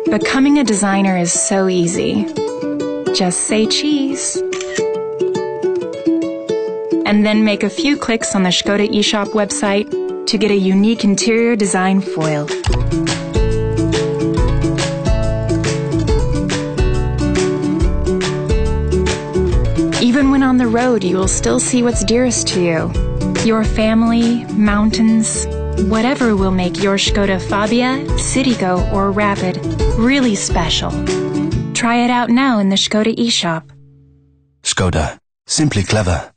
Becoming a designer is so easy. Just say cheese. And then make a few clicks on the Škoda eShop website to get a unique interior design foil. Even when on the road, you will still see what's dearest to you. Your family, mountains, whatever will make your Škoda Fabia, Citigo, or Rapid really special. Try it out now in the Škoda eShop. Škoda. Simply clever.